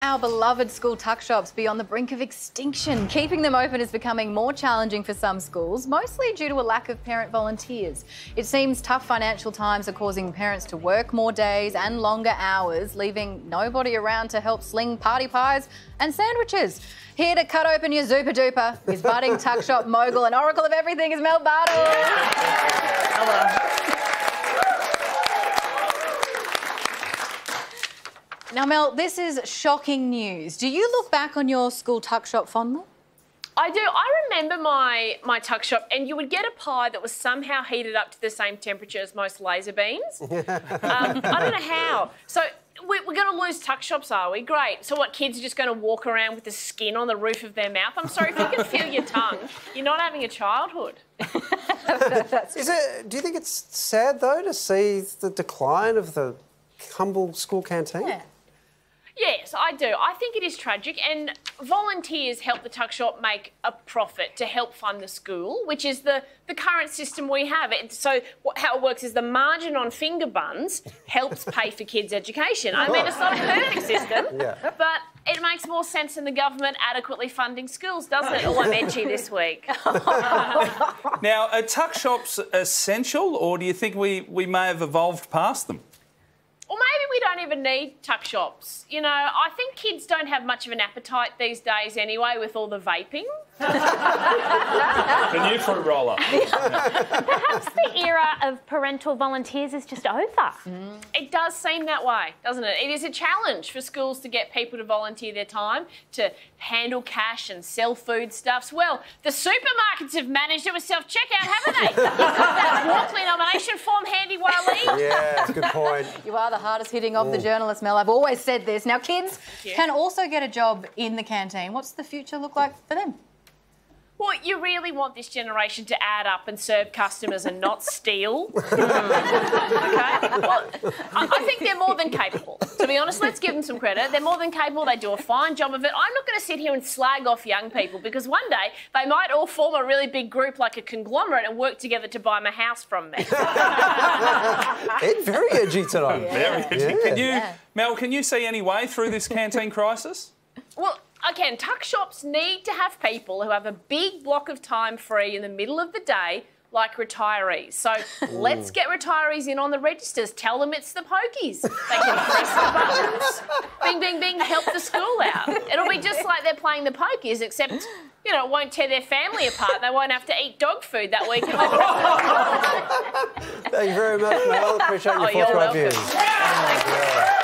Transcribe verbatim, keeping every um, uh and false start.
our beloved school tuck shops be on the brink of extinction? Keeping them open is becoming more challenging for some schools, mostly due to a lack of parent volunteers. It seems tough financial times are causing parents to work more days and longer hours, leaving nobody around to help sling party pies and sandwiches. Here to cut open your Zooper Duper is budding tuck shop mogul and oracle of everything is Mel Buttle. Hello. Now, Mel, this is shocking news. Do you look back on your school tuck shop fondly? I do. I remember my, my tuck shop, and you would get a pie that was somehow heated up to the same temperature as most laser beams. um, I don't know how. So we're, we're going to lose tuck shops, are we? Great. So what, kids are just going to walk around with the skin on the roof of their mouth? I'm sorry, if you can feel your tongue, you're not having a childhood. Is it, do you think it's sad, though, to see the decline of the humble school canteen? Yeah. Yes, I do. I think it is tragic, and volunteers help the tuck shop make a profit to help fund the school, which is the, the current system we have. It, so what, how it works is the margin on finger buns helps pay for kids' education. I mean, it's not a perfect system, yeah. but it makes more sense than the government adequately funding schools, doesn't it? Oh, I'm edgy this week. Now, are tuck shops essential, or do you think we, we may have evolved past them? Or maybe we don't even need tuck shops. You know, I think kids don't have much of an appetite these days anyway with all the vaping. The new fruit roller. Perhaps the era of parental volunteers is just over. Mm. It does seem that way, doesn't it? It is a challenge for schools to get people to volunteer their time to handle cash and sell foodstuffs. Well, the supermarkets have managed it with self-checkout, haven't they? You've got that Walkley nomination form handy, Wally. Yeah, that's a good point. You are the hardest hitting of the journalists, Mel. I've always said this. Now, kids you. can also get a job in the canteen. What's the future look like for them? Well, you really want this generation to add up and serve customers and not steal. OK? Well, I, I think they're more than capable. To be honest, let's give them some credit. They're more than capable. They do a fine job of it. I'm not going to sit here and slag off young people because one day they might all form a really big group like a conglomerate and work together to buy my house from me. Ed, very edgy tonight. Yeah. Very edgy. Yeah. Can you, Yeah. Mel, can you see any way through this canteen crisis? Well, again, tuck shops need to have people who have a big block of time free in the middle of the day, like retirees. So let's get retirees in on the registers. Tell them it's the pokies. They can press the buttons. Bing, bing, bing, help the school out. It'll be just like they're playing the pokies, except, you know, it won't tear their family apart. They won't have to eat dog food that week. Thank you very much, Mel. Appreciate your Oh, you're forthright welcome. views.